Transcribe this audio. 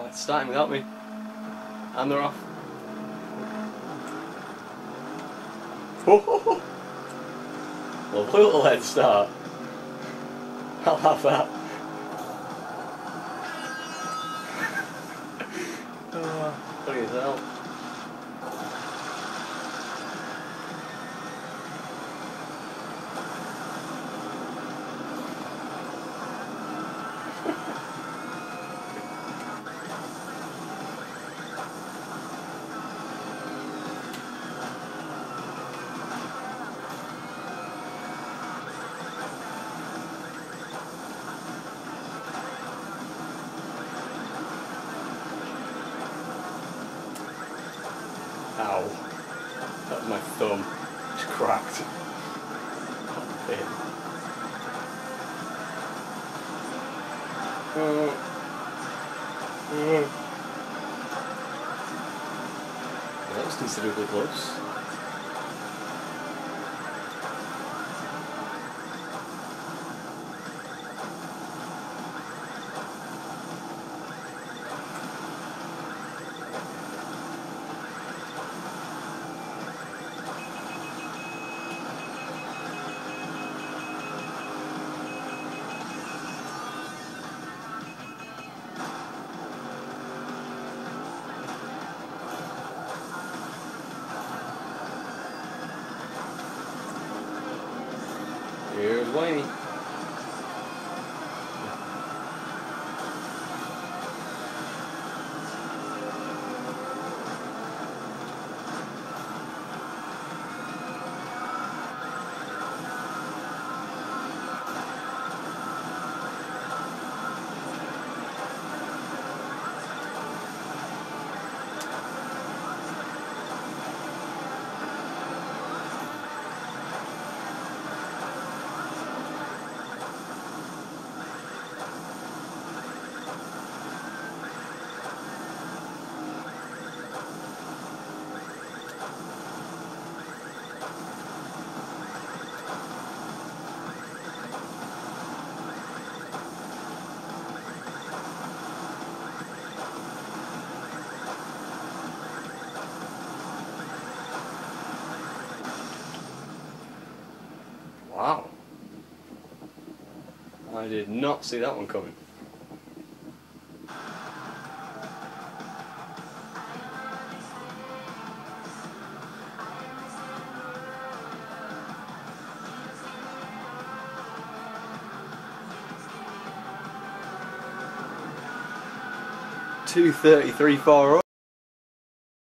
it's starting without me. And they're off. Well, a little head start. I'll have that. Funny as hell. Ow. That was my thumb. It's cracked. That was considerably close. Here's Wayne. Wow. I did not see that one coming. .233.40.